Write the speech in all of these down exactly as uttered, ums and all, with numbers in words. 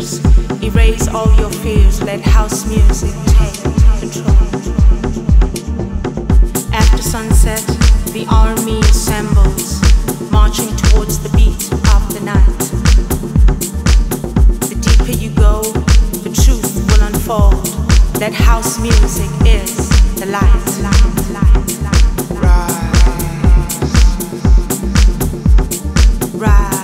tears. Erase all your fears, let house music take control. After sunset, the army assembles, marching towards the beat of the night. The deeper you go, the truth will unfold, that house music is the light. Rise. Rise.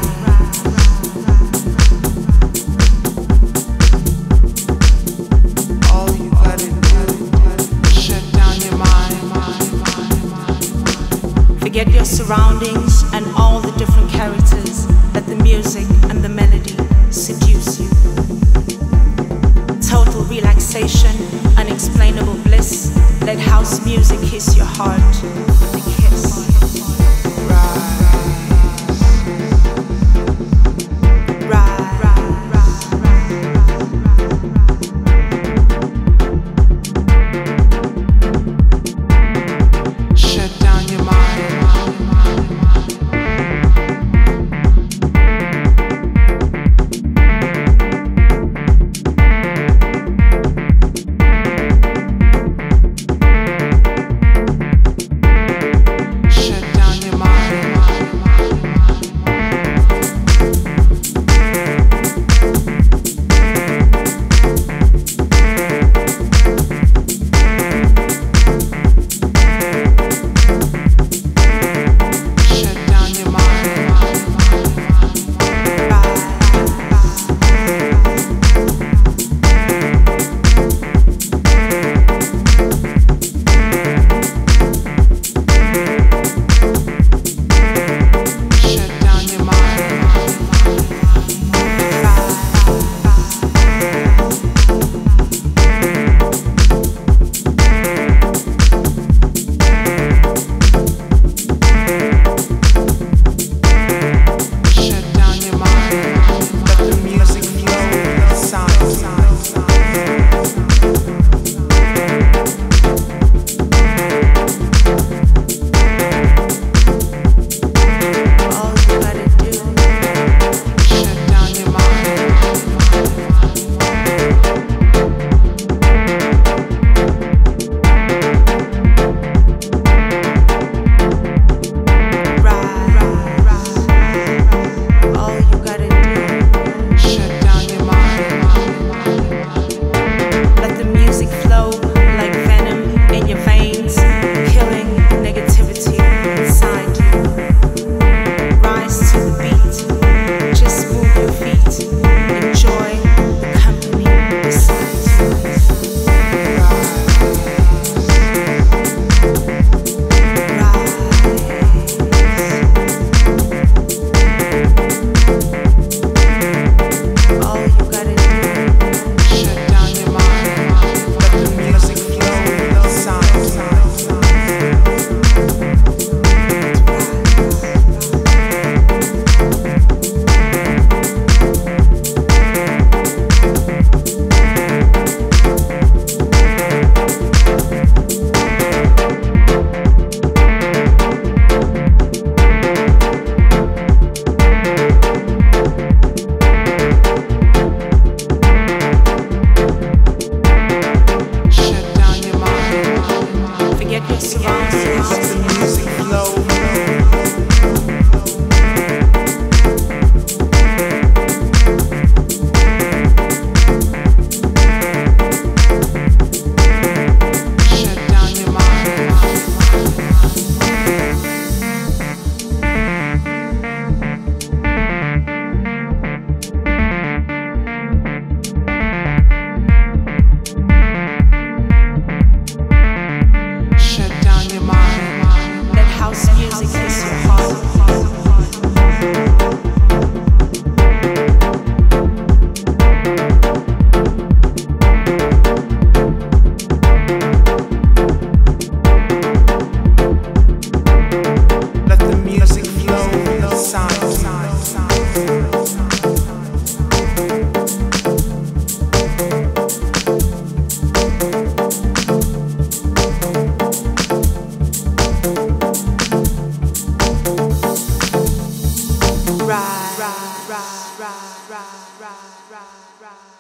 Forget your surroundings and all the different characters. Let the music and the melody seduce you. Total relaxation, unexplainable bliss. Let house music kiss your heart with a kiss. Rise, rise, rise, rise, rise, rise, rise.